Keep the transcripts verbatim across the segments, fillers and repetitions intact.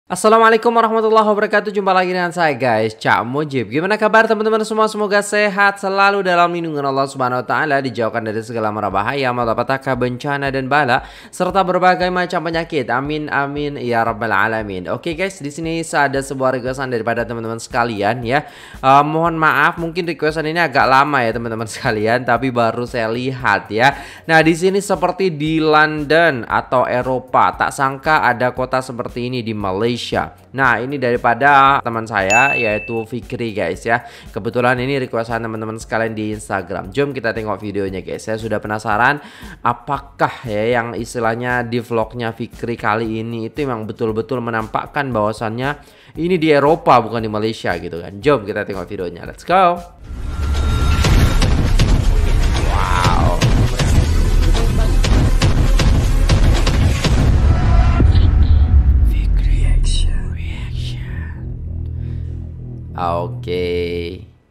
Assalamualaikum warahmatullahi wabarakatuh. Jumpa lagi dengan saya guys, Cak Mujib. Gimana kabar teman-teman semua? Semoga sehat selalu dalam lindungan Allah Subhanahu wa taala, dijauhkan dari segala mara bahaya, malapetaka, bencana dan bala serta berbagai macam penyakit. Amin amin ya rabbal alamin. Oke guys, di sini ada sebuah requestan daripada teman-teman sekalian ya. Uh, mohon maaf mungkin requestan ini agak lama ya teman-teman sekalian, tapi baru saya lihat ya. Nah, di sini seperti di London atau Eropa. Tak sangka ada kota seperti ini di Malaysia. Nah, ini daripada teman saya yaitu Fikri guys ya. Kebetulan ini requestan teman-teman sekalian di Instagram. Jom kita tengok videonya guys. Saya sudah penasaran apakah ya yang istilahnya di vlognya Fikri kali ini itu memang betul-betul menampakkan bahwasannya ini di Eropa bukan di Malaysia gitu kan. Jom kita tengok videonya. Let's go. Oke. Okay.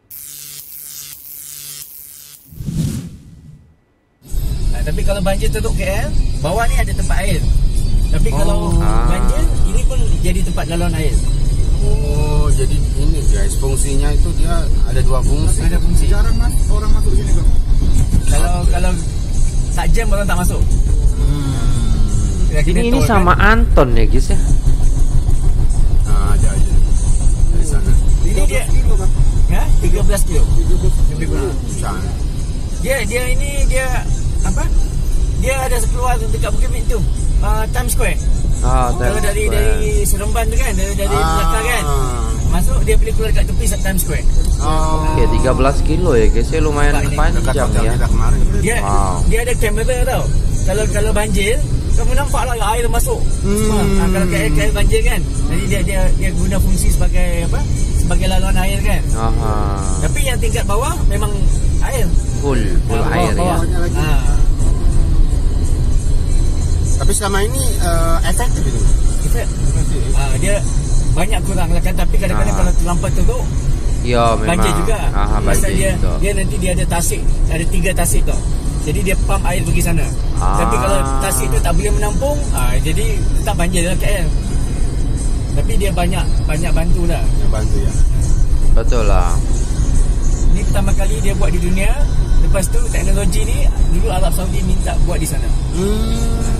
Nah, tapi kalau banjir Teluk K L, bawah ni ada tempat air. Tapi oh. kalau ah. banjir, ini pun jadi tempat laluan air. Oh, jadi ini guys, fungsinya itu dia ada dua fungsi. Ada fungsi. Jarang mas, orang masuk sini kok. Kalau okay. kalau tak jam orang tak masuk. Hmm. Ini, ini sama kan? Anton ya guys ya. Nah, ada aja dari sana. Ini dia kilo kan? Ya, tiga belas kilo. Lebih kurang. Dia dia ini dia apa? Dia ada keluar dekat Bukit tu. Uh, Times Square. Ah, oh, kalau dari Square. dari Seremban tu kan, dari dari ah. belakang kan. Masuk dia boleh keluar dekat tepi Times Square. Oh. Oke, okay, tiga belas kilo ya guys. Ya lumayan panjang ya. Dia wow. dia ada kamera tau. Kalau kalau banjir kamu nampak lah air masuk. Hmm. Nah, kalau kayak kayak banjir kan. Jadi dia dia dia guna fungsi sebagai apa? Sebagai laluan air kan. Aha. Tapi yang tingkat bawah memang air. Full full nah, air bawah, ya. Ha. Tapi selama ini uh, efektif itu. Efektif. Ah, dia banyak kurang lah kan, tapi kadang-kadang Aha. kalau terlampau teruk ya memang banjir juga. Aha, banjir dia, juga. Dia nanti dia ada tasik, ada tiga tasik tau. Jadi dia pump air pergi sana. Ah. Tapi kalau tasik tu tak boleh menampung, ah, jadi tak banjir lah K L. Tapi dia banyak banyak bantu lah. Dia bantu ya. Betul lah. Ini pertama kali dia buat di dunia. Lepas tu teknologi ni dulu Arab Saudi minta buat di sana. Hmm.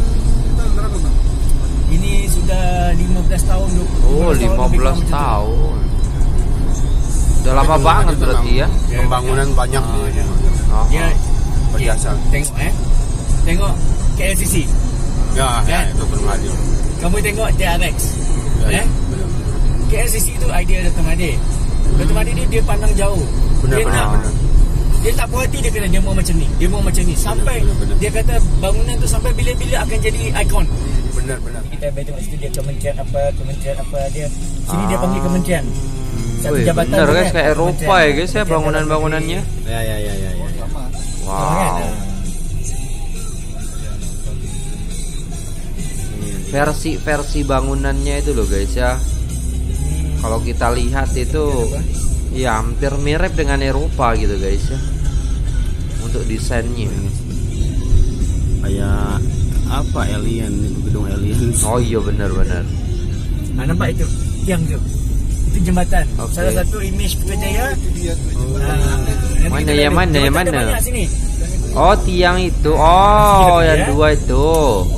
Ini sudah lima belas tahun. Oh, lima belas tahun. Udah lama banget berarti ya. Pembangunan banyak ah, dia. Oh. Dia biasa. Tengok eh. Tengok K L C C. Ya, ya, itu Permadi. Kamu tengok T R X. Ya, eh? Ya, K L C C itu idea Dato' Mahathir. Hmm. Dato' Mahathir dia, dia pandang jauh. Benar, dia benar, nak, benar. Dia tak puas hati dia kena dia mau macam ni. Dia mau macam ni sampai benar, benar. Dia kata bangunan tu sampai bila-bila akan jadi ikon. Benar, benar. Kita tengok situ dia kementerian apa, kementerian apa dia. Sini ah. dia panggil kementerian. Satu Wih, jabatan benar guys, kayak Eropa ya guys ya bangunan-bangunannya. Ya, ya, ya, ya, ya. Wow. Versi-versi bangunannya itu loh guys ya. Kalau kita lihat itu ya hampir mirip dengan Eropa gitu guys ya. Untuk desainnya kayak apa alien itu, gedung alien. Oh iya benar-benar. Nah, nampak itu tiang tu. Itu jembatan. Okay. Salah satu image Putrajaya. Oh. Nah, mana yang mana yang mana? Sini. Oh tiang itu. Oh yang ya? Dua itu.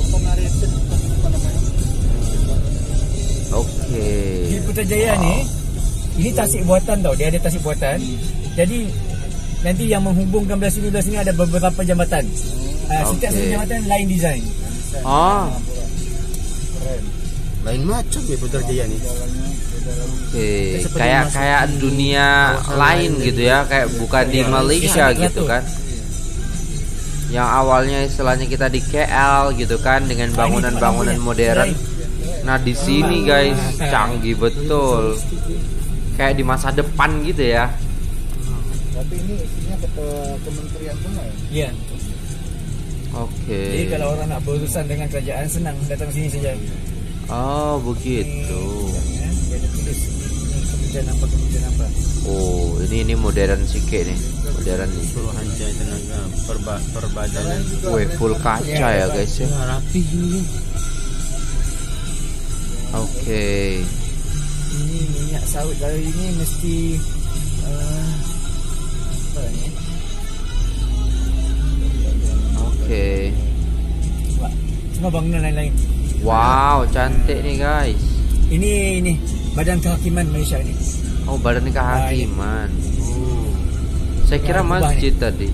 Oke. Di Putrajaya wow. ni, ini tasik buatan tau. Dia ada tasik buatan. Jadi nanti yang menghubungkan belah sini belah sini ada beberapa jambatan. Uh, okay. Setiap satu jambatan lain design. Oh. Keren. Lain macam ya Putrajaya ni. Oke, okay. kayak kayak dunia lain gitu ya, kayak bukan di Malaysia gitu kan. Yang awalnya istilahnya kita di K L gitu kan dengan bangunan-bangunan modern. Nah, di sini guys canggih betul. Kayak di masa depan gitu ya. Tapi ini isinya kementerian semua ya? Iya. Oke. Jadi kalau orang nak berurusan dengan kerajaan senang datang sini saja. Oh, begitu. Dia ada tulis kementerian apa kementerian apa. Oh, ini ini modern sikit nih. Modern nih. Suruhanjaya Tenaga perba, Perbadanan. Wih, full kaca ya, ya guys ya. Rapi ini. Oke. Ini minyak sawit. Kalau ini mesti uh, apa ni? Oke. Wah, semua bangunan lain-lain. Wow, cantik nih guys. Ini ini Badan Kehakiman Malaysia ni. Oh, Badan Kehakiman. Oh. Saya kira masjid tadi.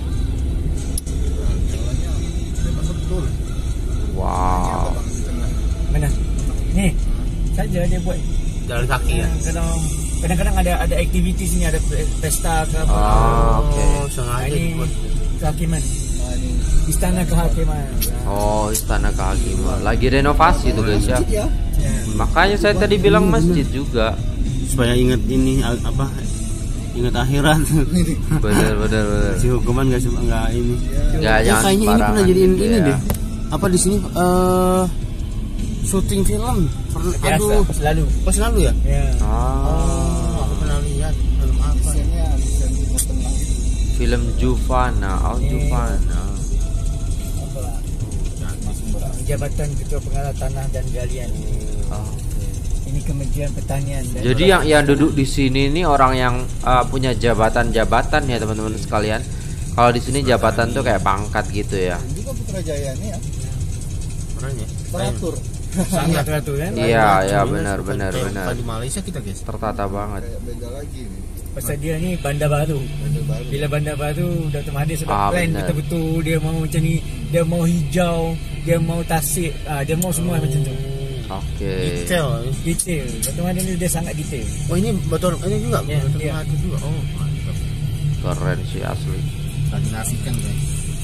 Betul. Wow. Mana? Ni. Saja dia buat Jalan kaki ya. Kalau kadang-kadang ada ada aktiviti sini, ada pesta ke apa. Ah, oke. Oh, sengaja Ini dibuat. Kehakiman. Istana Kehakiman. Oh, Istana Kehakiman. Lagi renovasi tuh guys ya. Ya. Makanya saya tadi bilang masjid juga. Supaya ingat ini apa? Ingat akhirat. Bener bener bener. Si hukuman nggak cuma nggak ini. Ya, Ya, jangan kayaknya ini sembarangan pernah jadiin gitu ini ya. deh. Apa di sini eh syuting film? Pernah, Biasa, aduh, pas lalu. pas lalu ya? Ya. Ah, Oh, aku pernah lihat film apa? Desainnya desain Timur Tengah gitu. film Juvana, oh Juvana. Apa lah? Masuk berat. Jabatan Ketua Pengarah Tanah dan Galian. Oh, Ini Kementerian Pertanian. Dan jadi yang yang duduk di sini ini orang yang uh, punya jabatan-jabatan ya teman-teman sekalian. Kalau di sini jabatan tuh kayak pangkat gitu ya. Dan juga Putrajaya ini ya Orangnya. teratur. sangat teratur kan. Iya, ya Cuma benar bukan benar kayak benar. Di Malaysia kita guys. Tertata banget. Kayak beda lagi nih. Pasal dia ni bandar baru. Beda baru. Bila bandar baru Doktor Mahathir sudah Ah, plan benar. betul-betul, dia mau macam ni, dia mau hijau, dia mau tasik, ah, dia mau semua macam tu. Oke. Detail. Detail. Doktor Mahathir ni dia sangat detail. Oh ini betul ini juga. Ya, Betul ya. Mahathir juga. Oh mantap. Keren sih asli. Koordinasikan guys.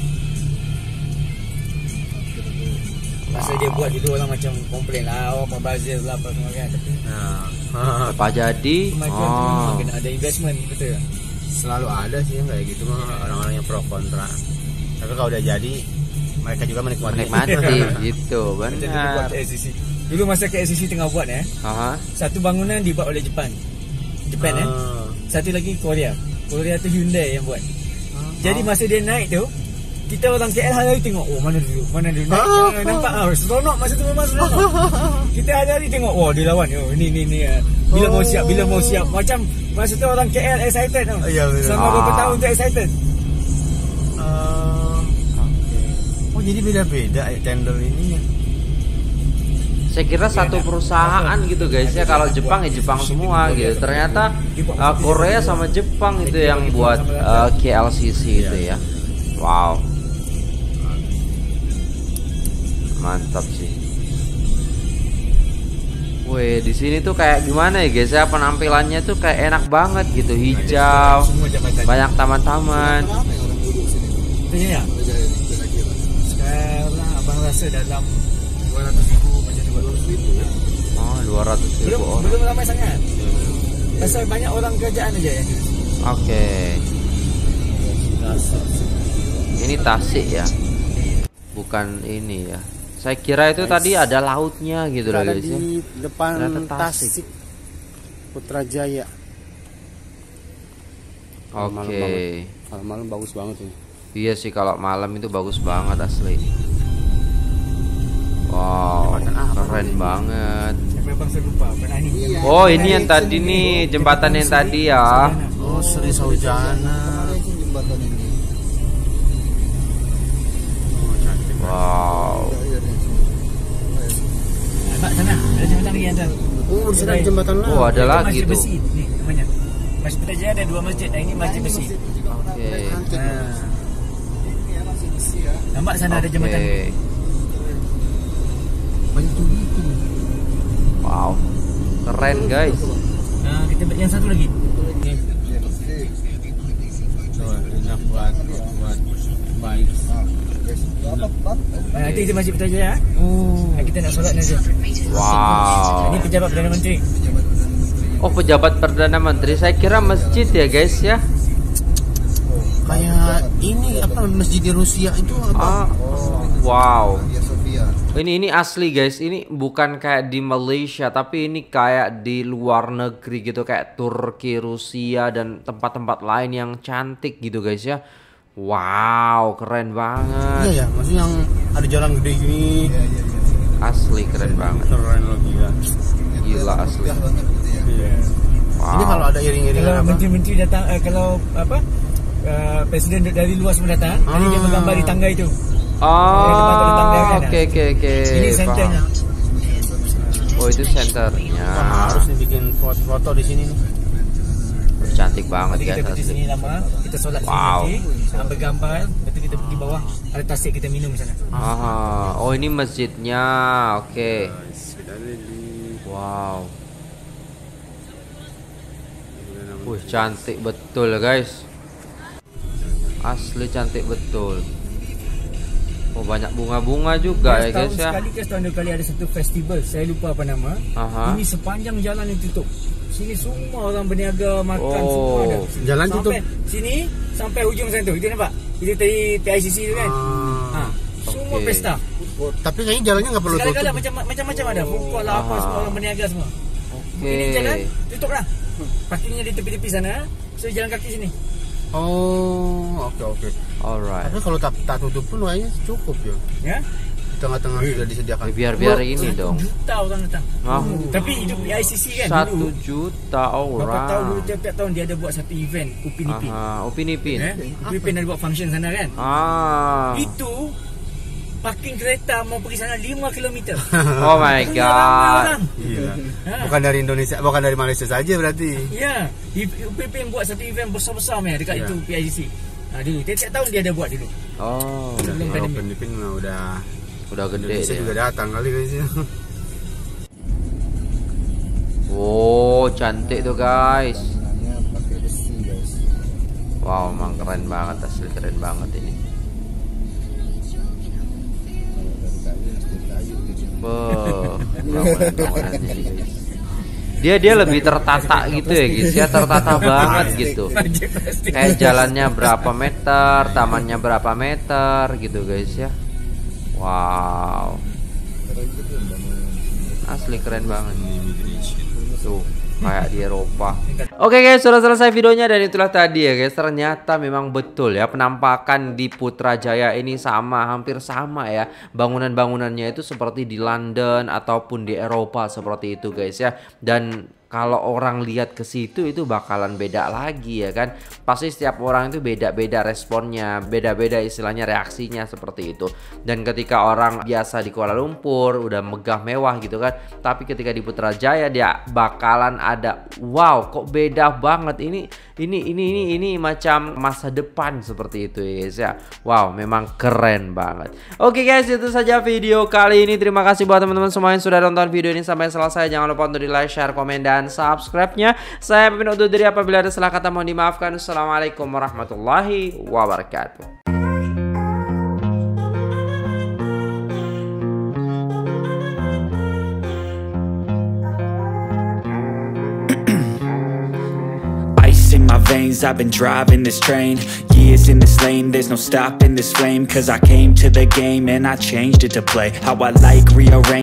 Masa dia buat dulu orang macam komplain lah, oh membazir lah apa semua kan. Tapi Nah, Apa jadi? kemajuan tu memang Oh. kena ada investment, betul tak? selalu ada sih yang kayak gitu mah orang-orang yang pro kontra. Tapi kalau udah jadi mereka juga menikmati. Menikmati gitu, Macam dulu buat benar. K L C C. Dulu masa K L C C tengah buat eh, Aha. satu bangunan dibuat oleh Jepun. Jepun eh. Ah. Satu lagi Korea. Korea tu Hyundai yang buat. Jadi masa dia naik tu, kita orang K L hari-hari tengok, oh mana dulu, mana dulu naik, ah, nampak ah, seronok masa tu memang seronok. Kita hari-hari tengok, oh dia lawan, oh ni ni ni, ah. bila mau siap, bila mau siap, macam masa tu orang K L excited tau. Ya, benar. Selama beberapa Ah. tahun tu excited. Ah, oke. Oh jadi beda-beda ya tender ini ya. Saya kira satu perusahaan gitu guys ya. Kalau Jepang ya Jepang semua gitu. Ternyata uh, Korea sama Jepang itu yang buat uh, K L C C itu ya. Wow. Mantap sih. Wih, di sini tuh kayak gimana ya guys ya, penampilannya tuh kayak enak banget gitu, hijau, Semua jabatan. banyak taman-taman. Berapa yang orang duduk sini? Betul ya? Putrajaya ini kira-kira. Sekarang abang rasa dalam dua ratus ribu macam tu. dua ratus ribu ya. Oh, dua ratus Belum, ribu orang. belum ramai sangat. Pasal banyak orang kerajaan aja yang Oke. Ini Tasik ya, bukan ini ya. Saya kira itu tadi ada lautnya gitu loh Ada guys ya. di depan Ternyata Tasik. Tasik Putrajaya. Oke. Kalau malam bagus banget ini. Iya sih, kalau malam itu bagus banget asli. Wow, keren banget. Sampai bangsa lupa pernah ni. Oh, ini yang tadi nih, jembatan yang tadi ya. Oh Sri Saujana. Mana itu jembatan ini? Oh cantik. Wow. Ya, ya, di sini. Nampak sana, ada jembatan lagi yang ada. Oh di sana ada jembatan lah. Oh, ada Itu lagi masjid tuh. besi ni namanya. Masjid Putrajaya ada dua masjid. Nah, ini masjid besi. Oke. Ah. Nampak sana ada jembatan. Oke. Banyak tuh itu. Wow. Keren guys. Nah, kita yang satu lagi. Tuh, enak buat buat baik. Apa, Pak? Nah, nanti itu masjid Putrajaya. Oh. Nah, kita nak solat nanti. Wow. Ini pejabat Perdana Menteri. Oh, pejabat Perdana Menteri. Saya kira masjid ya guys ya. Kayak ini apa masjid di Rusia itu apa? Ah. Wow. Hagia Sophia. Ini ini asli guys. Ini bukan kayak di Malaysia, tapi ini kayak di luar negeri gitu, kayak Turki, Rusia dan tempat-tempat lain yang cantik gitu guys ya. Wow, keren banget. Iya ya, maksudnya yang ada jalan gede gini. Iya, iya, iya. Asli keren banget. Keren loh, gila. Gila asli. Iya. Wow. Ini kalau ada iring-iringan Kalau apa? menteri-menteri datang, eh, kalau apa uh, presiden dari luar semua datang, Ah. nanti dia bergambar di tangga itu. Oh, oke oke oke. Ini senternya. Oh itu senternya. Wah, harus nih bikin foto-foto di sini nih. Cantik banget Nanti guys. kita di Asli. sini lama, kita solat Wow. sini nanti, sampai gambar, nanti kita pergi bawah, ada tasik kita minum di sana. Ah, oh ini masjidnya. Oke. Wow. Wih cantik betul guys. Asli cantik betul. Oh banyak bunga-bunga juga ya guys Setahun ya. sekali ke setahun dua kali ada satu festival, saya lupa apa nama. Aha. Ini sepanjang jalan yang tutup. Sini semua orang berniaga makan, Oh. semua ada. Jalan sampai tutup? Sini sampai hujung sana tu. Itu nampak? Itu tadi P I C C tu kan. Ah. Ha. Semua Okey. pesta. Oh, tapi kayaknya jalannya nggak perlu tutup. Kadang-kadang macam macam-macam ada. Food court lah apa Ah. semua orang berniaga semua. Oke. Ini jalan tutup lah. Parkingnya di tepi-tepi sana. So jalan kaki sini. Oh, oke oke. Alright. Tapi kalau tak, tak tutup pun kayaknya cukup ya. Ya. Di tengah-tengah sudah disediakan. Eh, biar-biar ini Satu dong. juta orang datang. Ah. Tapi hidup di I C C kan Satu dulu. juta Berapa tahun dulu orang. tiap-tiap tahun dia ada buat satu event Upin Ipin. Aha, Upin Ipin. Eh? Upin Ipin ada buat function sana kan. Ah. Itu parking kereta mau pergi sana lima kilometer. Oh my Ramai god. orang. Gila. Ha. Bukan dari Indonesia, bukan dari Malaysia saja berarti. Ya, Upin Ipin buat satu event besar-besar meh dekat Ya. itu P I C C. Ha dulu tiap-tiap tahun dia ada buat dulu. Oh, Sebelum Kalau pandemi. Upin Ipin mah udah udah gede Indonesia juga deh. datang kali guys ya. Oh, cantik tuh guys. Bangunannya pakai besi guys. Wow, emang keren banget, asli keren banget ini. Kalau dari kayu mesti kayu gitu. Beuh, bangunan-bangunannya nih, guys. Dia dia lebih tertata gitu ya guys ya, tertata banget gitu. Kayak jalannya berapa meter, tamannya berapa meter gitu guys ya. Wow, Keren gitu bangunan. asli keren banget. Tuh, kayak di Eropa. Oke guys, sudah selesai videonya dan itulah tadi ya guys. Ternyata memang betul ya, penampakan di Putrajaya ini sama, hampir sama ya. Bangunan-bangunannya itu seperti di London ataupun di Eropa seperti itu guys ya. Dan kalau orang lihat ke situ itu bakalan beda lagi ya kan. Pasti setiap orang itu beda-beda responnya, beda-beda istilahnya reaksinya seperti itu. Dan ketika orang biasa di Kuala Lumpur udah megah mewah gitu kan, tapi ketika di Putrajaya dia bakalan ada wow, kok beda banget ini ini ini ini ini macam masa depan seperti itu ya guys ya. Wow, memang keren banget. Oke guys, itu saja video kali ini. Terima kasih buat teman-teman semua yang sudah nonton video ini sampai selesai. Jangan lupa untuk di like, share, komen, dan subscribe-nya. Saya pamit undur diri, apabila ada salah kata mohon dimaafkan. Assalamualaikum warahmatullahi wabarakatuh. Ice in my veins, I've been driving this train. Years in this lane, there's no stopping this flame. Cause I came to the game and I changed it to play how I like, rearrange